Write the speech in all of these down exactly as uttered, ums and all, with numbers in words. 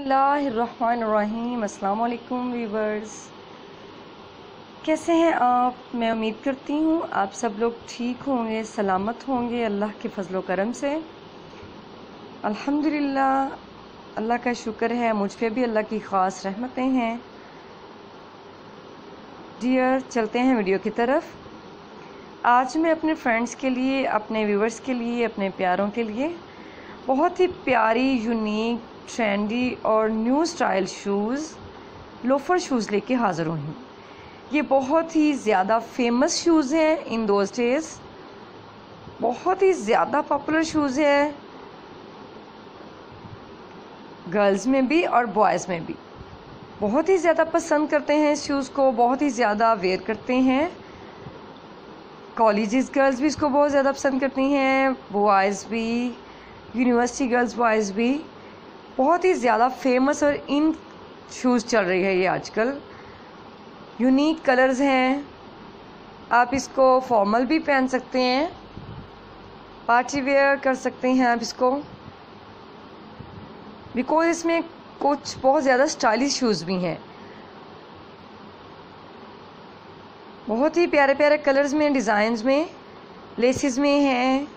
बिस्मिल्लाहिर्रहमानिर्रहीम। अस्सलाम वालेकुम व्यूवर्स, कैसे हैं आप? मैं उम्मीद करती हूँ आप सब लोग ठीक होंगे, सलामत होंगे अल्लाह के फजलो करम से। अल्हम्दुलिल्लाह, अल्लाह का शुक्र है, मुझ पे भी अल्लाह की ख़ास रहमतें हैं। डियर, चलते हैं वीडियो की तरफ। आज मैं अपने फ्रेंड्स के लिए, अपने व्यूवर्स के लिए, अपने प्यारों के लिए बहुत ही प्यारी, यूनिक, ट्रेंडी और new style shoes, loafer shoes लेके हाज़िर हुई हूँ। ये बहुत ही ज़्यादा फेमस शूज़ हैं इन दोज डेज़, बहुत ही ज़्यादा पॉपुलर शूज़ है गर्ल्स में भी और बॉयज़ में भी। बहुत ही ज़्यादा पसंद करते हैं इस शूज़ को, बहुत ही ज़्यादा वेयर करते हैं। कॉलेजेस गर्ल्स भी इसको बहुत ज़्यादा पसंद करती हैं, बॉयज़ भी, यूनिवर्सिटी गर्ल्स बॉयज़ भी। बहुत ही ज़्यादा फेमस और इन शूज़ चल रही है ये आजकल। यूनिक कलर्स हैं, आप इसको फॉर्मल भी पहन सकते हैं, पार्टी वेयर कर सकते हैं आप इसको, बिकॉज इसमें कुछ बहुत ज़्यादा स्टाइलिश शूज़ भी हैं। बहुत ही प्यारे प्यारे कलर्स में, डिज़ाइंस में, लेसेस में हैं,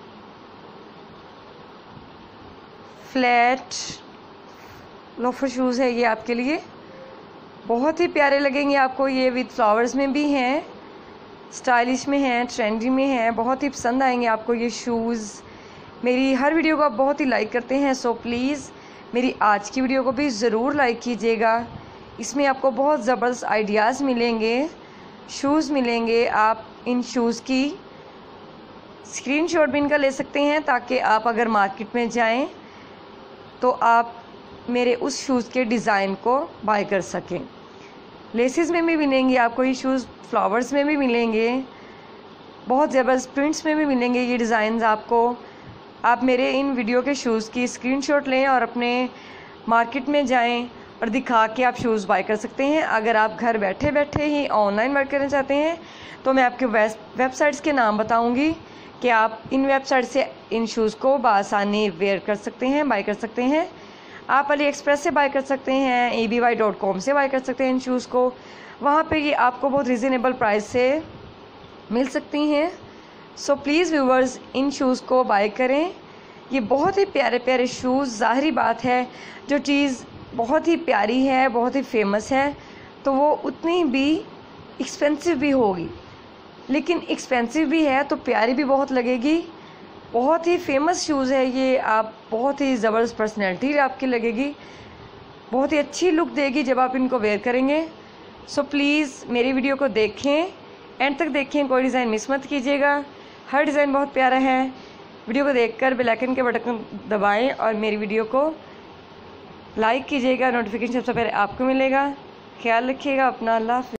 फ्लैट लोफर शूज़ है ये आपके लिए। बहुत ही प्यारे लगेंगे आपको ये, विद फ्लावर्स में भी हैं, स्टाइलिश में हैं, ट्रेंडी में हैं। बहुत ही पसंद आएंगे आपको ये शूज़। मेरी हर वीडियो को आप बहुत ही लाइक करते हैं, सो प्लीज़ मेरी आज की वीडियो को भी ज़रूर लाइक कीजिएगा। इसमें आपको बहुत ज़बरदस्त आइडियाज़ मिलेंगे, शूज़ मिलेंगे। आप इन शूज़ की स्क्रीनशॉट भी इनका ले सकते हैं, ताकि आप अगर मार्केट में जाएं तो आप मेरे उस शूज़ के डिज़ाइन को बाय कर सकें। लेसेस में भी मिलेंगे आपको ये शूज़, फ्लावर्स में भी मिलेंगे, बहुत ज़बरदस्त प्रिंट्स में भी मिलेंगे ये डिज़ाइंस आपको। आप मेरे इन वीडियो के शूज़ की स्क्रीनशॉट लें और अपने मार्केट में जाएं और दिखा के आप शूज़ बाय कर सकते हैं। अगर आप घर बैठे बैठे ही ऑनलाइन वर्क करना चाहते हैं तो मैं आपके वेबसाइट्स के नाम बताऊंगी कि आप इन वेबसाइट से इन शूज़ को बआसानी वेयर कर सकते हैं, बाय कर सकते हैं। आप अली एक्सप्रेस से बाय कर सकते हैं, A B Y dot com से बाय कर सकते हैं इन शूज़ को। वहाँ पे ये आपको बहुत रिजनेबल प्राइस से मिल सकती हैं। सो प्लीज़ व्यूवर्स, इन शूज़ को बाय करें। ये बहुत ही प्यारे प्यारे शूज़, ज़ाहिरी बात है जो चीज़ बहुत ही प्यारी है, बहुत ही फेमस है, तो वो उतनी भी एक्सपेंसिव भी होगी। लेकिन एक्सपेंसिव भी है तो प्यारी भी बहुत लगेगी। बहुत ही फेमस शूज़ है ये, आप बहुत ही ज़बरदस्त पर्सनैलिटी आपकी लगेगी, बहुत ही अच्छी लुक देगी जब आप इनको वेयर करेंगे। सो प्लीज़ मेरी वीडियो को देखें, एंड तक देखें, कोई डिज़ाइन मिस मत कीजिएगा। हर डिज़ाइन बहुत प्यारा है। वीडियो को देखकर बेल आइकन के बटन दबाएं और मेरी वीडियो को लाइक कीजिएगा, नोटिफिकेशन सबसे पहले आपको मिलेगा। ख्याल रखिएगा अपना, अल्लाह हाफ़िज़।